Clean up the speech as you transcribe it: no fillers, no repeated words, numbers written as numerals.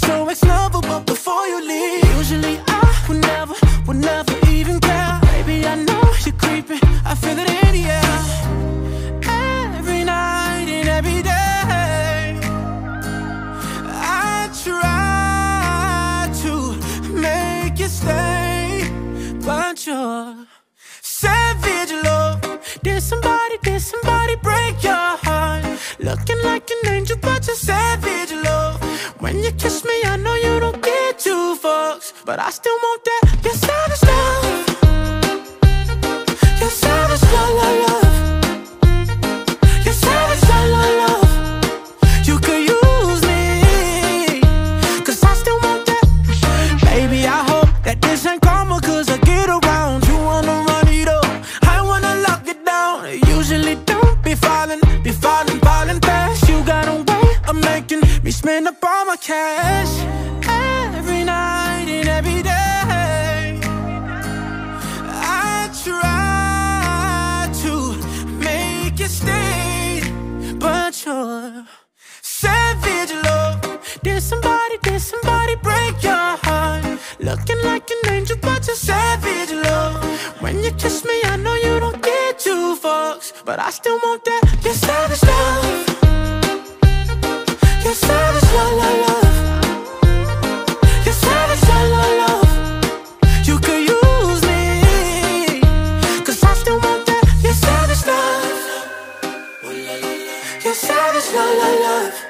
so ex-lover, but before you leave, usually I would never even care. Baby, I know you're creeping, I feel it in the air. Every night and every day, I try to make you stay, but you're savage love. Did somebody break your heart? Looking like an angel, but you're savage love. When you kiss me, I know you don't get two fucks, but I still want that. You're savage love. You're savage love, love, love. You're savage love, love, love. You could use me, 'cause I still want that. Baby, I hope that this ain't karma, 'cause I get around. You wanna run it up, I wanna lock it down. Usually don't be falling fast. You got a way of making me spend up all my cash. Every night and every day, I try to make you stay, but you're savage love. Did somebody break your heart? Looking like an angel, but you're savage love. When you kiss me, I know you don't get two fucks, but I still want that. You're savage love. You're savage love, love, love. You're savage love, love, love. You could use me, 'cause I still want that. You're savage love. You're savage love, love, love.